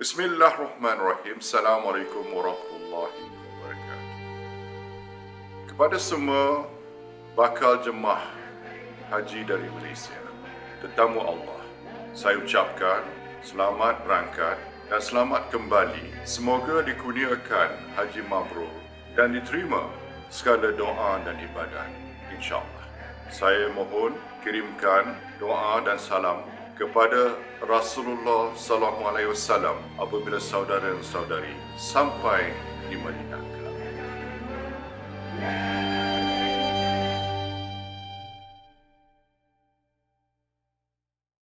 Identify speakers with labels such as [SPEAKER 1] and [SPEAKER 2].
[SPEAKER 1] Bismillahirrahmanirrahim. Assalamualaikum warahmatullahi wabarakatuh. Kepada semua bakal jemaah haji dari Malaysia, tetamu Allah, saya ucapkan selamat berangkat dan selamat kembali. Semoga dikurniakan haji mabrur dan diterima segala doa dan ibadat, insya-Allah. Saya mohon kirimkan doa dan salam kepada Rasulullah sallallahu alaihi wasallam apabila saudara dan saudari sampai di Madinah kelak.